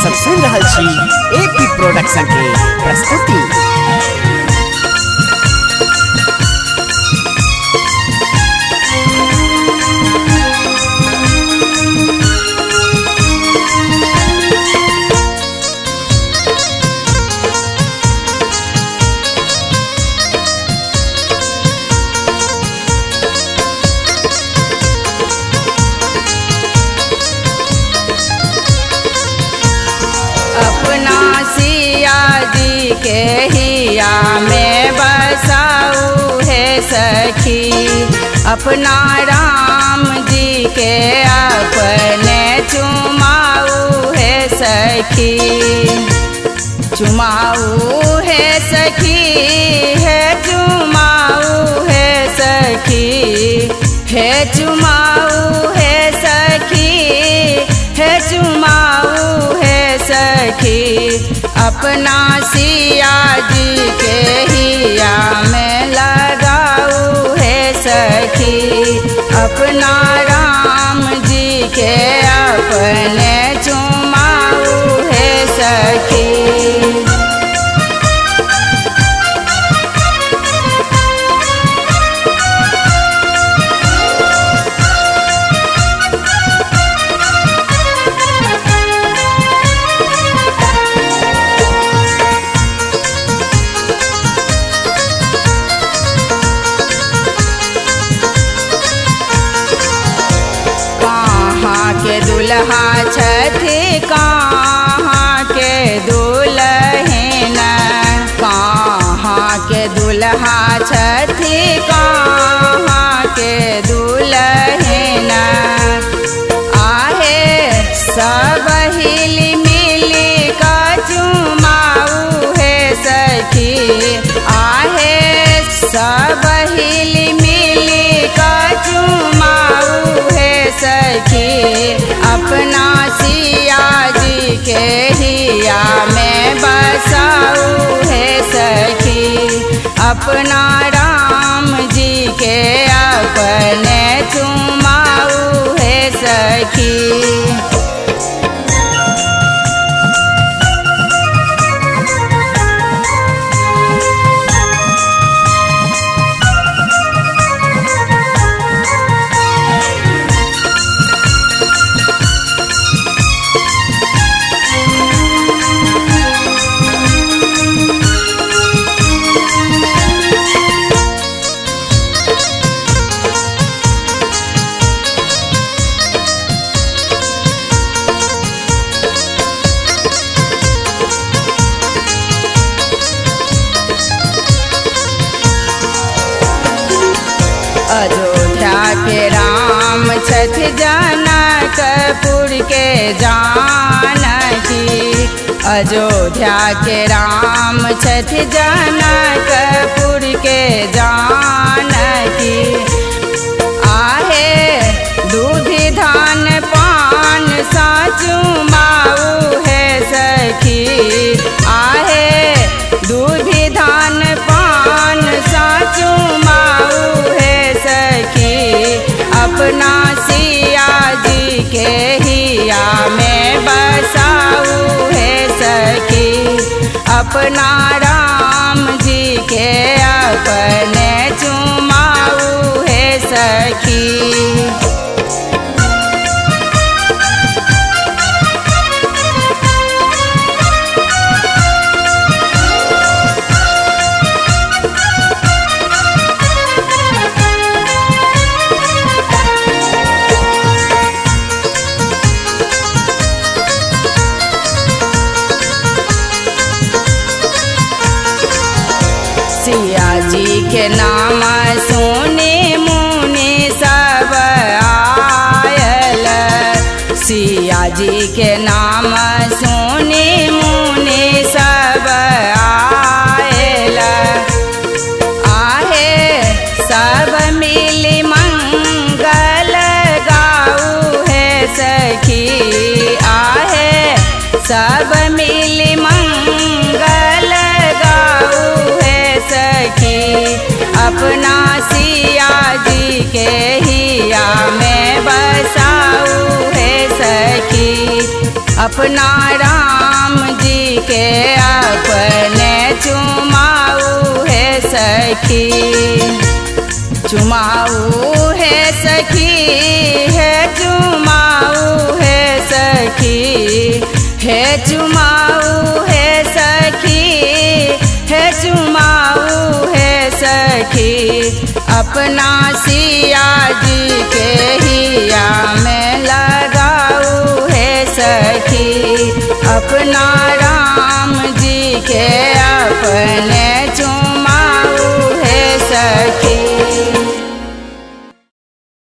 सब सुन रहल छी एपी प्रोडक्शन के प्रस्तुति। अपना सिया जी के हिया में बसाऊ है सखी, अपना राम जी के अपने चुमाऊ है सखी, चुमाऊ है सखी है चुमाऊ है सखी है चुमाऊ है सखी है चुमाऊ है सखी, अपना सिया जी के हिया में लगाऊ है सखी, अपना राम जी के अपने चुमाऊ है सखी। के दुल्हा छथि कहाँ के दुल्हन, कहाँ के दुल्हा छथि कहाँ के दुल्हन, आहे सब हिली मिली का चुमाऊ है सखी, आहे सब हिली मिली का चुमाऊ है सखी, अपना सिया जी के हिया में बसाऊ है सखी, अपना राम जी के अपने चुमाऊ है सखी। अयोध्या के राम छथि जनकपुर के जानकी, अयोध्या के राम छथि जनकपुर के जानकी, आहे दूध धान पान सा चुमाऊ है सखी, आहे दूध धान पान सा चुमाऊ है सखी, अपना सिया जी के हिया में बसाऊ है सखी, अपना राम जी के अपने चुमाऊ है सखी। सिया जी के नाम सुने मुनि सब आयल, सिया जी के नाम सुने मुनि सब आयल, आहे सब मिली मंगल गाऊ है सखी, आहे सब मिली मंगल गाऊ है सखी, अपना सिया जी के हिया में बसाऊ है सखी, अपना राम के अपने चुमाऊ है सखी, चुमाऊ है सखी है चुमाऊ है सखी है चुमाऊ है सखी है चुमाऊ है सखी। अपना सिया जी के हिया में लगाऊ है सखी, अपना राम जी के अपने